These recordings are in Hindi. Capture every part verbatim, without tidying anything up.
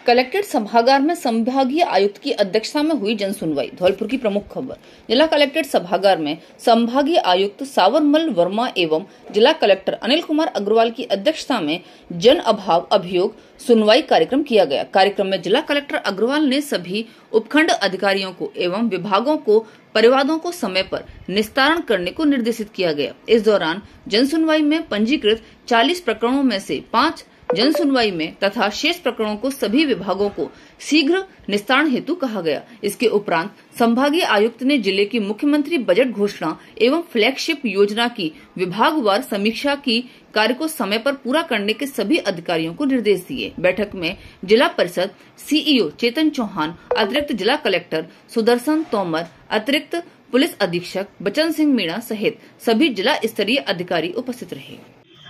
कलेक्ट्रेट सभागार में संभागीय आयुक्त की अध्यक्षता में हुई जन सुनवाई। धौलपुर की प्रमुख खबर। जिला कलेक्ट्रेट सभागार में संभागीय आयुक्त सावरमल वर्मा एवं जिला कलेक्टर अनिल कुमार अग्रवाल की अध्यक्षता में जन अभाव अभियोग सुनवाई कार्यक्रम किया गया। कार्यक्रम में जिला कलेक्टर अग्रवाल ने सभी उपखंड अधिकारियों को एवं विभागों को परिवादों को समय पर निस्तारण करने को निर्देशित किया गया। इस दौरान जन सुनवाई में पंजीकृत चालीस प्रकरणों में से पाँच जन सुनवाई में तथा शेष प्रकरणों को सभी विभागों को शीघ्र निस्तारण हेतु कहा गया। इसके उपरांत संभागीय आयुक्त ने जिले की मुख्यमंत्री बजट घोषणा एवं फ्लैगशिप योजना की विभागवार समीक्षा की कार्य को समय पर पूरा करने के सभी अधिकारियों को निर्देश दिए। बैठक में जिला परिषद सीईओ चेतन चौहान, अतिरिक्त जिला कलेक्टर सुदर्शन तोमर, अतिरिक्त पुलिस अधीक्षक बचन सिंह मीणा सहित सभी जिला स्तरीय अधिकारी उपस्थित रहे।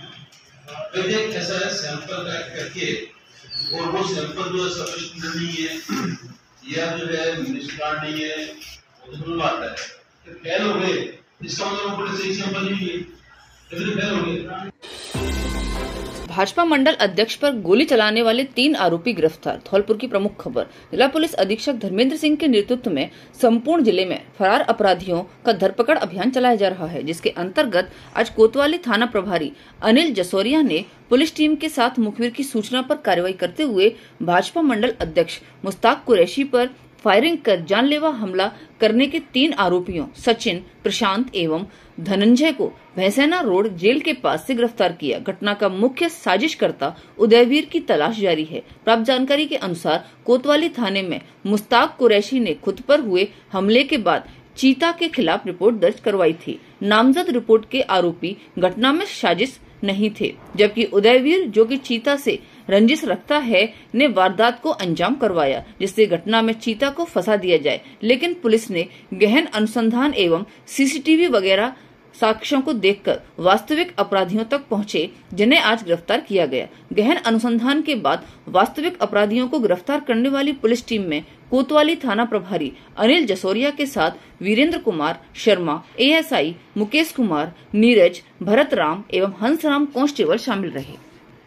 एक ऐसा है सैंपल कलेक्ट करके और वो सैंपल जो है सफिशिएंट नहीं है या जो है मिनिस्टर नहीं है तो बात है तो फेल हो गए। इसका मतलब पुलिस एक सैंपल नहीं है तो फेल हो गए। भाजपा मंडल अध्यक्ष पर गोली चलाने वाले तीन आरोपी गिरफ्तार। धौलपुर की प्रमुख खबर। जिला पुलिस अधीक्षक धर्मेंद्र सिंह के नेतृत्व में संपूर्ण जिले में फरार अपराधियों का धरपकड़ अभियान चलाया जा रहा है, जिसके अंतर्गत आज कोतवाली थाना प्रभारी अनिल जसोरिया ने पुलिस टीम के साथ मुखबिर की सूचना पर कार्रवाई करते हुए भाजपा मंडल अध्यक्ष मुश्ताक कुरैशी पर फायरिंग कर जानलेवा हमला करने के तीन आरोपियों सचिन, प्रशांत एवं धनंजय को भैंसेना रोड जेल के पास से गिरफ्तार किया। घटना का मुख्य साजिशकर्ता उदयवीर की तलाश जारी है। प्राप्त जानकारी के अनुसार कोतवाली थाने में मुश्ताक कुरैशी ने खुद पर हुए हमले के बाद चीता के खिलाफ रिपोर्ट दर्ज करवाई थी। नामजद रिपोर्ट के आरोपी घटना में साजिश नहीं थे, जबकि उदयवीर जो कि चीता से रंजिश रखता है ने वारदात को अंजाम करवाया, जिससे घटना में चीता को फंसा दिया जाए। लेकिन पुलिस ने गहन अनुसंधान एवं सीसीटीवी वगैरह साक्ष्यों को देखकर वास्तविक अपराधियों तक पहुंचे, जिन्हें आज गिरफ्तार किया गया। गहन अनुसंधान के बाद वास्तविक अपराधियों को गिरफ्तार करने वाली पुलिस टीम में कोतवाली थाना प्रभारी अनिल जसोरिया के साथ वीरेंद्र कुमार शर्मा, एएसआई मुकेश कुमार, नीरज, भरत राम एवं हंसराम कांस्टेबल शामिल रहे।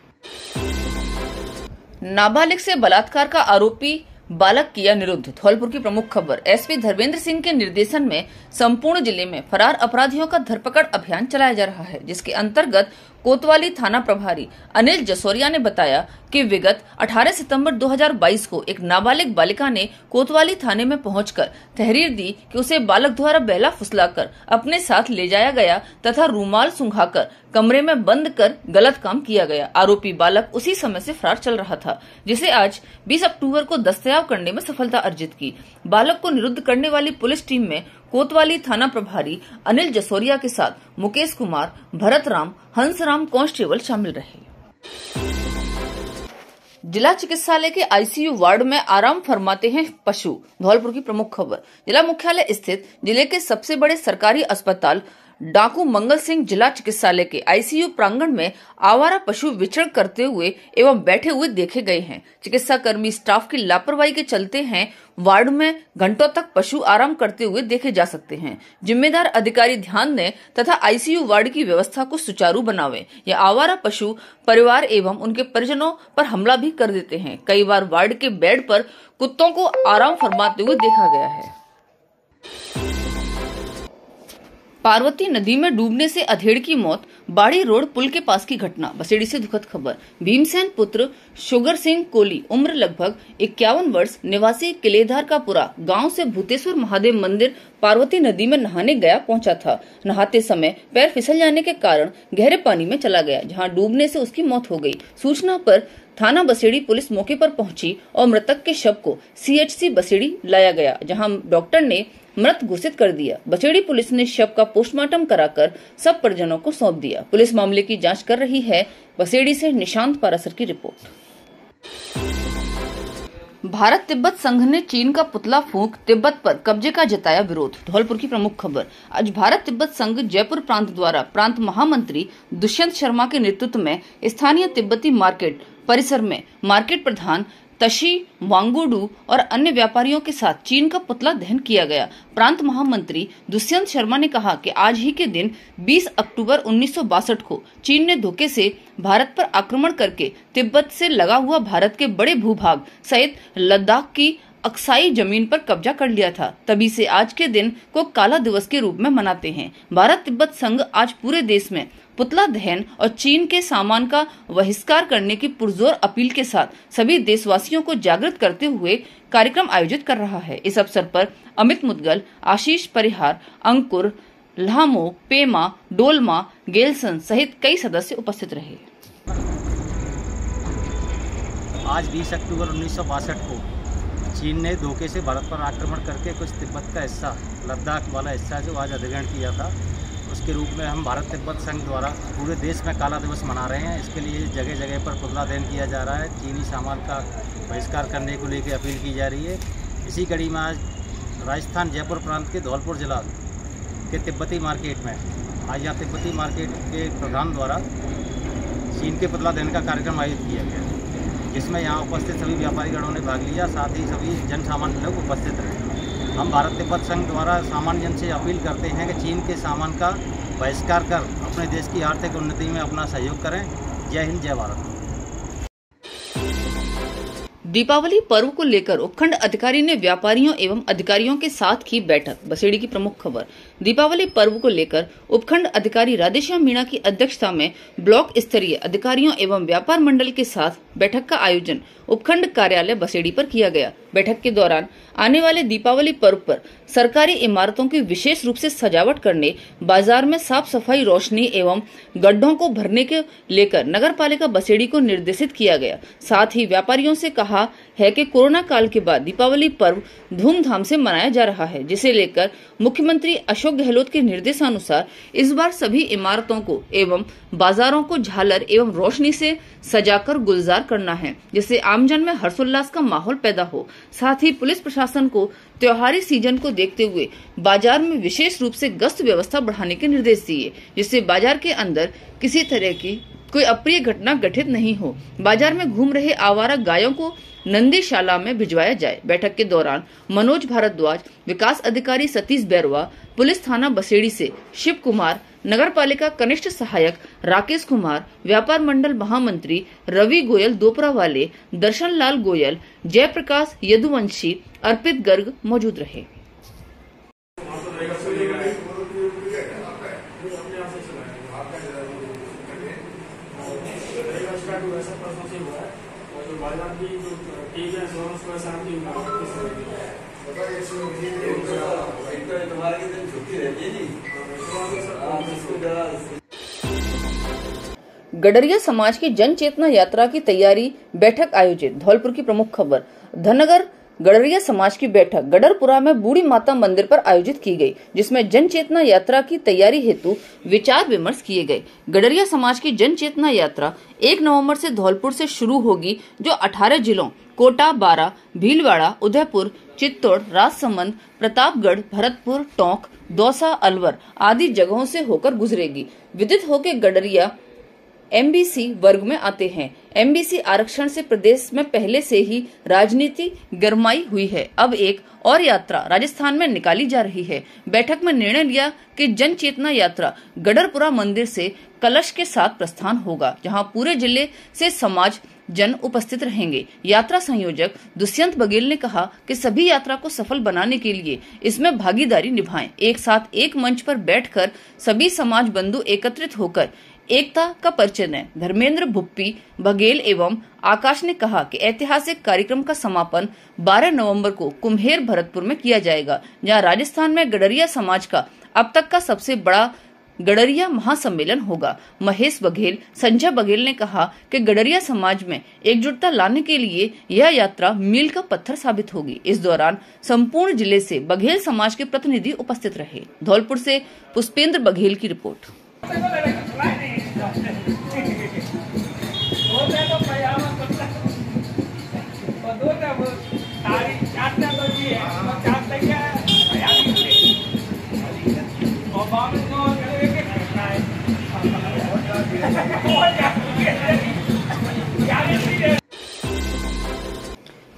नाबालिग से बलात्कार का आरोपी बालक किया निरुद्ध। धौलपुर की प्रमुख खबर। एसपी धर्मेंद्र सिंह के निर्देशन में संपूर्ण जिले में फरार अपराधियों का धरपकड़ अभियान चलाया जा रहा है, जिसके अंतर्गत कोतवाली थाना प्रभारी अनिल जसोरिया ने बताया कि विगत अठारह सितंबर दो हज़ार बाईस को एक नाबालिग बालिका ने कोतवाली थाने में पहुंचकर तहरीर दी कि उसे बालक द्वारा बहला फुसलाकर अपने साथ ले जाया गया तथा रूमाल सुंघाकर कमरे में बंद कर गलत काम किया गया। आरोपी बालक उसी समय से फरार चल रहा था, जिसे आज बीस अक्टूबर को दस्तयाब करने में सफलता अर्जित की। बालक को निरुद्ध करने वाली पुलिस टीम में कोतवाली थाना प्रभारी अनिल जसोरिया के साथ मुकेश कुमार, भरत राम, हंसराम कांस्टेबल शामिल रहे। जिला चिकित्सालय के आईसीयू वार्ड में आराम फरमाते हैं पशु। धौलपुर की प्रमुख खबर। जिला मुख्यालय स्थित जिले के सबसे बड़े सरकारी अस्पताल डाकू मंगल सिंह जिला चिकित्सालय के आईसीयू प्रांगण में आवारा पशु विचरण करते हुए एवं बैठे हुए देखे गए हैं। चिकित्सा कर्मी स्टाफ की लापरवाही के चलते हैं वार्ड में घंटों तक पशु आराम करते हुए देखे जा सकते हैं। जिम्मेदार अधिकारी ध्यान दें तथा आईसीयू वार्ड की व्यवस्था को सुचारू बनावें। यह आवारा पशु परिवार एवं उनके परिजनों पर हमला भी कर देते हैं। कई बार वार्ड के बेड पर कुत्तों को आराम फरमाते हुए देखा गया है। पार्वती नदी में डूबने से अधेड़ की मौत। बाड़ी रोड पुल के पास की घटना। बसेड़ी से दुखद खबर। भीमसेन पुत्र शुगर सिंह कोली, उम्र लगभग इक्यावन वर्ष, निवासी किलेधार का पुरा गांव से भूतेश्वर महादेव मंदिर पार्वती नदी में नहाने गया पहुंचा था। नहाते समय पैर फिसल जाने के कारण गहरे पानी में चला गया, जहां डूबने से उसकी मौत हो गई। सूचना पर थाना बसेड़ी पुलिस मौके पर पहुंची और मृतक के शव को सीएचसी बसेड़ी लाया गया, जहां डॉक्टर ने मृत घोषित कर दिया। बसेड़ी पुलिस ने शव का पोस्टमार्टम कराकर सब परिजनों को सौंप दिया। पुलिस मामले की जांच कर रही है। बसेड़ी से निशांत पारासर की रिपोर्ट। भारत तिब्बत संघ ने चीन का पुतला फूंक तिब्बत पर कब्जे का जताया विरोध। धौलपुर की प्रमुख खबर। आज भारत तिब्बत संघ जयपुर प्रांत द्वारा प्रांत महामंत्री दुष्यंत शर्मा के नेतृत्व में स्थानीय तिब्बती मार्केट परिसर में मार्केट प्रधान तशी वांगुडू और अन्य व्यापारियों के साथ चीन का पुतला दहन किया गया। प्रांत महामंत्री दुष्यंत शर्मा ने कहा कि आज ही के दिन बीस अक्टूबर उन्नीस सौ बासठ को चीन ने धोखे से भारत पर आक्रमण करके तिब्बत से लगा हुआ भारत के बड़े भूभाग सहित लद्दाख की अक्साई जमीन पर कब्जा कर लिया था। तभी से आज के दिन को काला दिवस के रूप में मनाते हैं। भारत तिब्बत संघ आज पूरे देश में पुतला दहन और चीन के सामान का बहिष्कार करने की पुरजोर अपील के साथ सभी देशवासियों को जागृत करते हुए कार्यक्रम आयोजित कर रहा है। इस अवसर पर अमित मुदगल, आशीष परिहार, अंकुर, लामो, पेमा, डोलमा, गेलसन सहित कई सदस्य उपस्थित रहे। आज बीस अक्टूबर उन्नीस सौ बासठ को चीन ने धोखे से भारत पर आक्रमण करके कुछ तिब्बत का हिस्सा, लद्दाख वाला हिस्सा जो आज अधिग्रहण किया था, उसके रूप में हम भारत तिब्बत संघ द्वारा पूरे देश में काला दिवस मना रहे हैं। इसके लिए जगह जगह पर पुतला दहन किया जा रहा है। चीनी सामान का बहिष्कार करने को लेकर अपील की जा रही है। इसी कड़ी में आज राजस्थान जयपुर प्रांत के धौलपुर जिला के तिब्बती मार्केट में आज यहाँ तिब्बती मार्केट के प्रधान द्वारा चीन के पुतला दहन का कार्यक्रम आयोजित किया गया, जिसमें यहाँ उपस्थित सभी व्यापारी गणों ने भाग लिया, साथ ही सभी जन सामान्य लोग उपस्थित रहे। हम भारत तिब्बत संघ द्वारा सामान्य जन से अपील करते हैं कि चीन के सामान का बहिष्कार कर अपने देश की आर्थिक उन्नति में अपना सहयोग करें। जय हिंद, जय भारत। दीपावली पर्व को लेकर उपखंड अधिकारी ने व्यापारियों एवं अधिकारियों के साथ की बैठक। बसेड़ी की प्रमुख खबर। दीपावली पर्व को लेकर उपखंड अधिकारी राधेश्याम मीणा की अध्यक्षता में ब्लॉक स्तरीय अधिकारियों एवं व्यापार मंडल के साथ बैठक का आयोजन उपखंड कार्यालय बसेड़ी पर किया गया। बैठक के दौरान आने वाले दीपावली पर्व पर सरकारी इमारतों की विशेष रूप से सजावट करने, बाजार में साफ सफाई, रोशनी एवं गड्ढों को भरने के लेकर नगर पालिका बसेड़ी को निर्देशित किया गया। साथ ही व्यापारियों से कहा है कि कोरोना काल के बाद दीपावली पर्व धूमधाम से मनाया जा रहा है, जिसे लेकर मुख्यमंत्री अशोक गहलोत के निर्देशानुसार इस बार सभी इमारतों को एवं बाजारों को झालर एवं रोशनी से सजाकर गुलजार करना है, जिससे आमजन में हर्षोल्लास का माहौल पैदा हो। साथ ही पुलिस प्रशासन को त्योहारी सीजन को देखते हुए बाजार में विशेष रूप से गश्त व्यवस्था बढ़ाने के निर्देश दिए, जिससे बाजार के अंदर किसी तरह की कोई अप्रिय घटना घटित नहीं हो। बाजार में घूम रहे आवारा गायों को नंदीशाला में भिजवाया जाए। बैठक के दौरान मनोज भारद्वाज, विकास अधिकारी सतीश बैरवा, पुलिस थाना बसेड़ी से शिव कुमार, नगर पालिका कनिष्ठ सहायक राकेश कुमार, व्यापार मंडल महामंत्री रवि गोयल दोपरा वाले, दर्शन लाल गोयल, जयप्रकाश यदुवंशी, अर्पित गर्ग मौजूद रहे। गडरिया समाज की जन चेतना यात्रा की तैयारी, बैठक आयोजित। धौलपुर की प्रमुख खबर। धनगर गडरिया समाज की बैठक गडरपुरा में बूढ़ी माता मंदिर पर आयोजित की गई, जिसमें जन चेतना यात्रा की तैयारी हेतु विचार विमर्श किए गए। गडरिया समाज की जन चेतना यात्रा एक नवंबर से धौलपुर से शुरू होगी, जो अठारह जिलों कोटा, बारा, भीलवाड़ा, उदयपुर, चित्तौड़, राजसमंद, प्रतापगढ़, भरतपुर, टोंक, दौसा, अलवर आदि जगहों से होकर गुजरेगी। विदित हो के गडरिया एमबीसी वर्ग में आते हैं। एमबीसी आरक्षण से प्रदेश में पहले से ही राजनीति गरमाई हुई है। अब एक और यात्रा राजस्थान में निकाली जा रही है। बैठक में निर्णय लिया कि जन चेतना यात्रा गडरपुरा मंदिर से कलश के साथ प्रस्थान होगा, जहां पूरे जिले से समाज जन उपस्थित रहेंगे। यात्रा संयोजक दुष्यंत बघेल ने कहा कि सभी यात्रा को सफल बनाने के लिए इसमें भागीदारी निभाएं। एक साथ एक मंच पर बैठकर सभी समाज बंधु एकत्रित होकर एकता का परिचय दें। धर्मेंद्र भुप्पी बघेल एवं आकाश ने कहा कि ऐतिहासिक कार्यक्रम का समापन बारह नवंबर को कुम्हेर भरतपुर में किया जाएगा, जहां राजस्थान में गडरिया समाज का अब तक का सबसे बड़ा गडरिया महासम्मेलन होगा। महेश बघेल, संजय बघेल ने कहा कि गडरिया समाज में एकजुटता लाने के लिए यह यात्रा मील का पत्थर साबित होगी। इस दौरान संपूर्ण जिले से बघेल समाज के प्रतिनिधि उपस्थित रहे। धौलपुर से पुष्पेंद्र बघेल की report.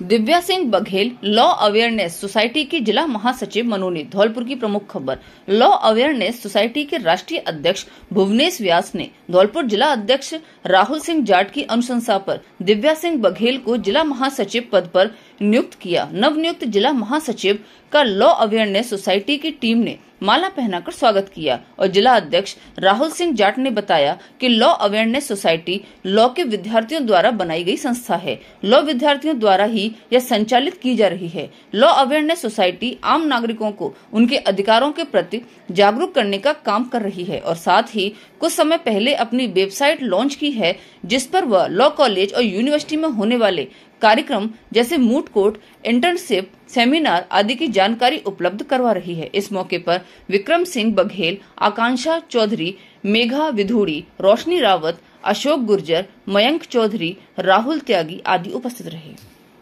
Divya Singh Baghel law awareness society की जिला महासचिव मनोनीत। धौलपुर की प्रमुख खबर। लॉ अवेयरनेस सोसाइटी के राष्ट्रीय अध्यक्ष भुवनेश व्यास ने धौलपुर जिला अध्यक्ष राहुल सिंह जाट की अनुशंसा पर दिव्या सिंह बघेल को जिला महासचिव पद पर नियुक्त किया। नवनियुक्त जिला महासचिव का लॉ अवेयरनेस सोसाइटी की टीम ने माला पहनाकर स्वागत किया और जिला अध्यक्ष राहुल सिंह जाट ने बताया कि लॉ अवेयरनेस सोसाइटी लॉ के विद्यार्थियों द्वारा बनाई गई संस्था है। लॉ विद्यार्थियों द्वारा ही यह संचालित की जा रही है। लॉ अवेयरनेस सोसाइटी आम नागरिकों को उनके अधिकारों के प्रति जागरूक करने का काम कर रही है और साथ ही कुछ समय पहले अपनी वेबसाइट लॉन्च की है, जिस पर वह लॉ कॉलेज और यूनिवर्सिटी में होने वाले कार्यक्रम जैसे मूट कोर्ट, इंटर्नशिप, सेमिनार आदि की जानकारी उपलब्ध करवा रही है। इस मौके पर विक्रम सिंह बघेल, आकांक्षा चौधरी, मेघा विधूड़ी, रोशनी रावत, अशोक गुर्जर, मयंक चौधरी, राहुल त्यागी आदि उपस्थित रहे।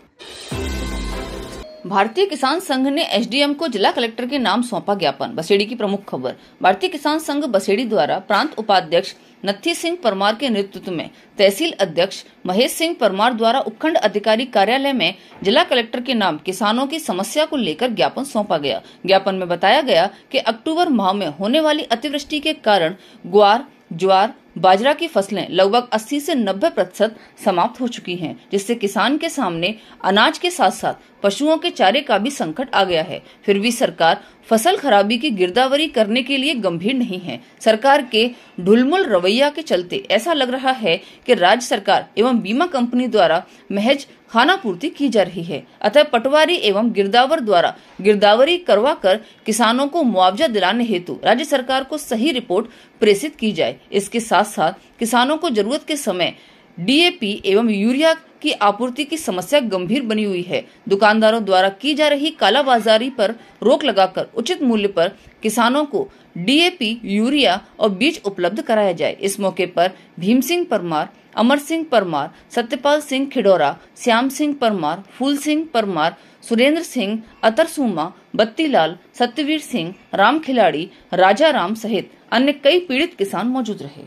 भारतीय किसान संघ ने एसडीएम को जिला कलेक्टर के नाम सौंपा ज्ञापन। बसेड़ी की प्रमुख खबर। भारतीय किसान संघ बसेड़ी द्वारा प्रांत उपाध्यक्ष नत्थी सिंह परमार के नेतृत्व में तहसील अध्यक्ष महेश सिंह परमार द्वारा उपखंड अधिकारी कार्यालय में जिला कलेक्टर के नाम किसानों की समस्या को लेकर ज्ञापन सौंपा गया। ज्ञापन में बताया गया कि अक्टूबर माह में होने वाली अतिवृष्टि के कारण ग्वार, ज्वार, बाजरा की फसलें लगभग अस्सी से नब्बे प्रतिशत समाप्त हो चुकी हैं, जिससे किसान के सामने अनाज के साथ साथ पशुओं के चारे का भी संकट आ गया है। फिर भी सरकार फसल खराबी की गिरदावरी करने के लिए गंभीर नहीं है। सरकार के ढुलमुल रवैया के चलते ऐसा लग रहा है कि राज्य सरकार एवं बीमा कंपनी द्वारा महज खानापूर्ति की जा रही है। अतः पटवारी एवं गिरदावर द्वारा गिरदावरी करवा कर किसानों को मुआवजा दिलाने हेतु राज्य सरकार को सही रिपोर्ट प्रेषित की जाए। इसके साथ साथ किसानों को जरूरत के समय डीएपी एवं यूरिया की आपूर्ति की समस्या गंभीर बनी हुई है। दुकानदारों द्वारा की जा रही कालाबाजारी पर रोक लगाकर उचित मूल्य पर किसानों को डीएपी, यूरिया और बीज उपलब्ध कराया जाए। इस मौके पर भीम सिंह परमार, अमर सिंह परमार, सत्यपाल सिंह खिडौरा, श्याम सिंह परमार, फूल सिंह परमार, सुरेंद्र सिंह, अतर सूमा, बत्तीलाल, सत्यवीर सिंह, राम खिलाड़ी, राजा राम सहित अन्य कई पीड़ित किसान मौजूद रहे।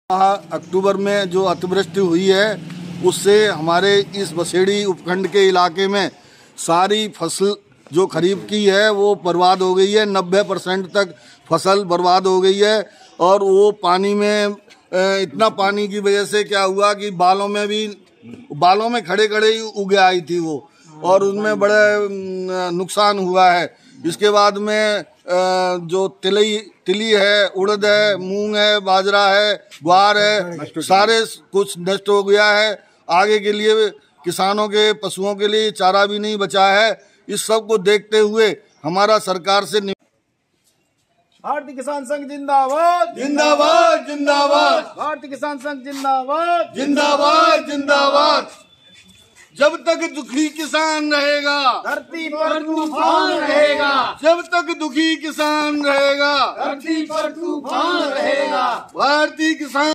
अक्टूबर में जो अतिवृष्टि हुई है उससे हमारे इस बसेड़ी उपखंड के इलाके में सारी फसल जो खरीफ की है वो बर्बाद हो गई है। नब्बे परसेंट तक फसल बर्बाद हो गई है और वो पानी में इतना पानी की वजह से क्या हुआ कि बालों में भी बालों में खड़े खड़े ही उग आई थी वो, और उनमें बड़े नुकसान हुआ है। इसके बाद में जो तिली तिली है, उड़द है, मूंग है, बाजरा है, ग्वार है, सारे कुछ नष्ट हो गया है। आगे के लिए किसानों के पशुओं के लिए चारा भी नहीं बचा है। इस सब को देखते हुए हमारा सरकार से भारतीय किसान संघ जिंदाबाद जिंदाबाद जिंदाबाद, भारतीय किसान संघ जिंदाबाद जिंदाबाद जिंदाबाद। जब तक दुखी किसान रहेगा धरती पर तूफान रहेगा, जब तक दुखी किसान रहेगा धरती पर तूफान रहेगा। भारतीय किसान